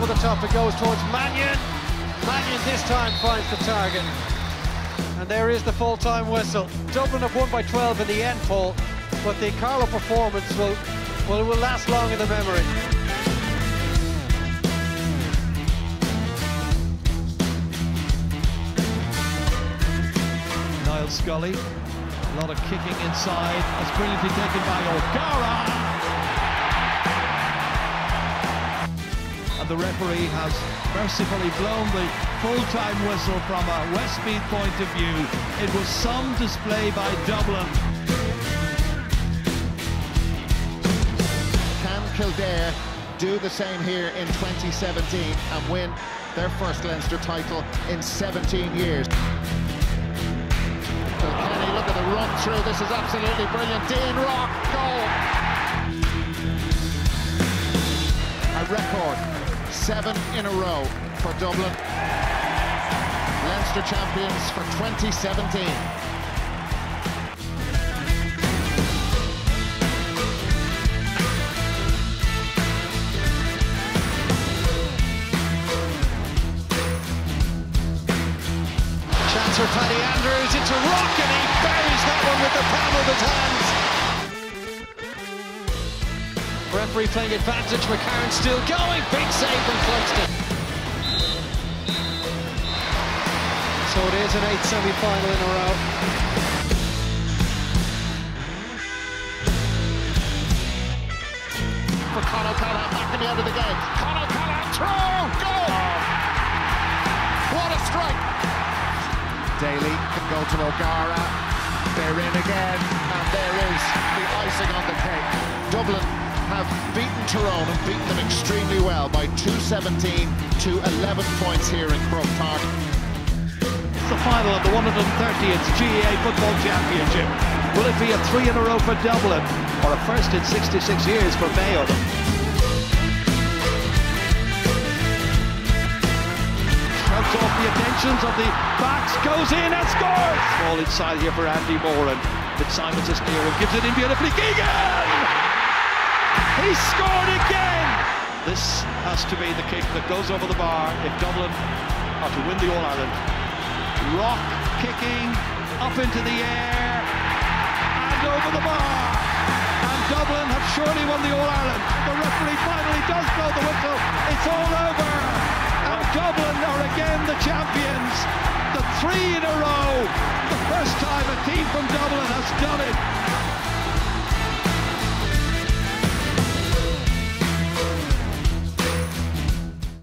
the top, it goes towards Mannion. Mannion this time finds the target. And there is the full-time whistle. Dublin have won by 12 in the end, Paul, but the Carlow performance will last long in the memory. Niall Scully, a lot of kicking inside, that's brilliantly taken by O'Gara. And the referee has mercifully blown the full-time whistle from a Westmeath point of view. It was some display by Dublin. Can Kildare do the same here in 2017 and win their first Leinster title in 17 years? Kilkenny, look at the run through. This is absolutely brilliant. Dean Rock, goal! A record, 7 in a row for Dublin. Leinster champions for 2017. Chance for Paddy Andrews into Rock, and he buries that one with the palm of his hands. Referee playing advantage, McCarron still going, big save from Cluxton. So it is an 8th semi-final in a row. For Conor Callaghan back in the end of the game. Conor Callaghan through, goal! What a strike! Daly can go to O'Gara. They're in again, and there is the icing on the cake. Dublin have beaten Tyrone and beaten them extremely well by 217 to 11 points here in Croke Park. It's the final of the 130th GAA Football Championship. Will it be a 3 in a row for Dublin, or a first in 66 years for Mayo? Shrugs off the attentions of the backs, goes in and scores! Ball inside here for Andy Moore, and Fitzsimons is near and gives it in beautifully. Keegan! He scored again! This has to be the kick that goes over the bar if Dublin are to win the All-Ireland. Rock kicking up into the air and over the bar. And Dublin have surely won the All-Ireland. The referee finally does blow the whistle. It's all over. And Dublin are again the champions. The 3 in a row. The first time a team from Dublin